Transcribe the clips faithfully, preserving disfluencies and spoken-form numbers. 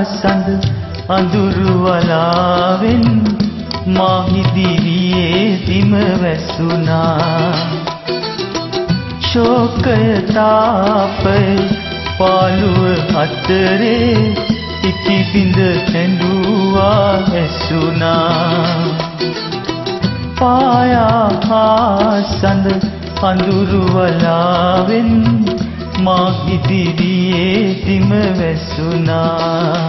සඳ අඳුරු වලාවෙන් මා ඉදිරියේ දිම වැසුණා. ශෝකය තාපය පාළුව අතරේ ඉකි බිඳ ඇඬුවා ඇසුණා. පායා සඳ අඳුරු වලාවෙන් මා ඉදිරියේ දිම වැසුණා.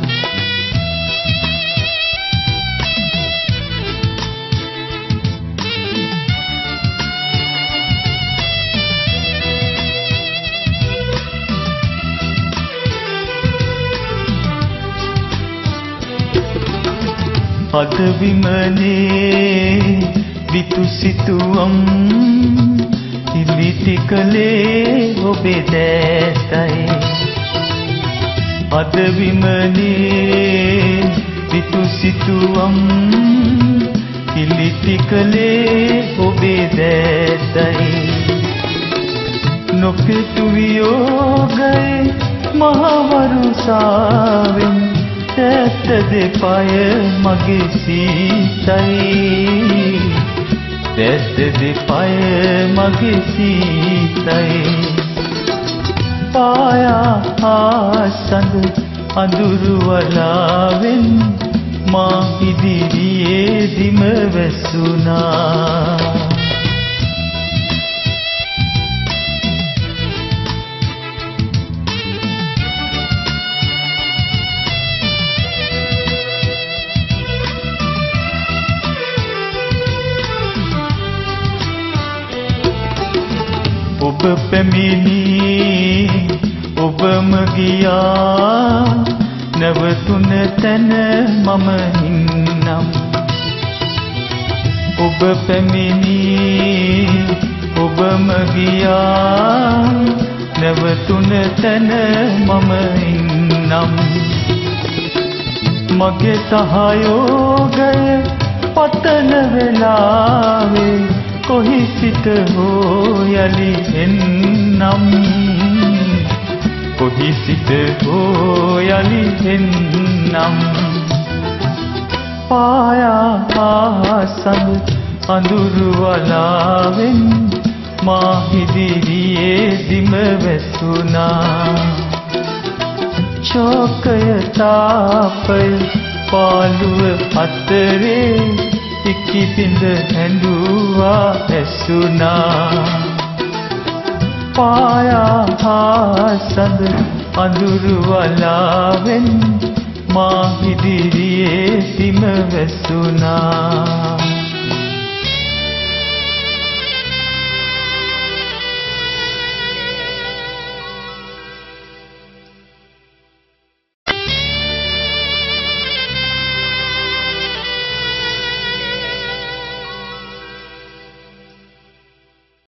අද විමනේ විතු සිතුවම් ඉලිති කලේ ඔබේ දැසයි. අද විමනේ විතු සිතුවම් ඉලිති කලේ ඔබේ දැසයි. නොපෙතු වියෝගයේ මහවරුසාවෙන් ඇත දෙපය මගේ සීතයි. ඇත දෙපය මගේ සීතයි. පායා සඳ අඳුරු වලාවෙන් මා ඉදිරියේ දිම වැසුණා. ඔබ පැමිණි ඔබම ගියා නැවතුන තැන මම හින්නම්. ඔබ පැමිණි ඔබම ගියා නැවතුන තැන මම හින්නම්. මගේ සහයෝගය පතන වෙලාවේ කොහි සිට හෝ යලි එන්නම්. කොහි සිට හෝ යලි එන්නම්. පායා සඳ අඳුරු වලාවෙන් මා ඉදිරියේ දිම වැසුණා. ශෝකය තාපය පාළුව අතරේ ඉකි බිඳ ඇඬුවා ඇසුණා. පායා සඳ අඳුරු වලාවෙන් මා ඉදිරියේ දිම වැසුණා.